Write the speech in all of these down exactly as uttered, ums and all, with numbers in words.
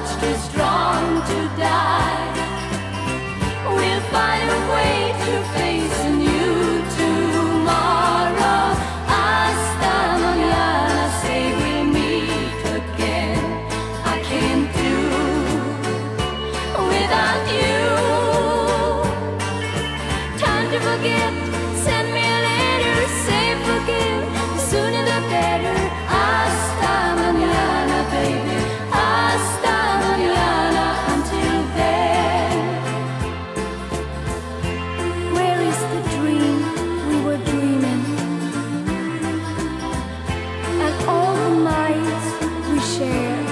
much too strong to die. We'll find a way to face a new tomorrow. Hasta mañana, say we'll meet again. I can't do without you. Time to forget, send me a letter, say forgive, the sooner the better. Hasta mañana, baby, hasta mañana. Until then, where is the dream we were dreaming? And all the nights we shared,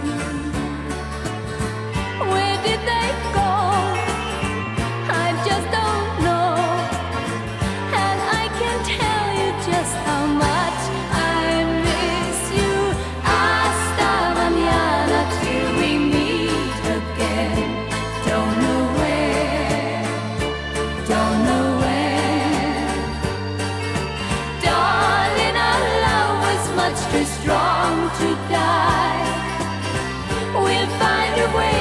where did they go? I just don't know. And I can tell you just how much I miss you. Hasta mañana, till we meet again. Don't know where, don't know when. Darling, our love was much too strong to die. We'll find a way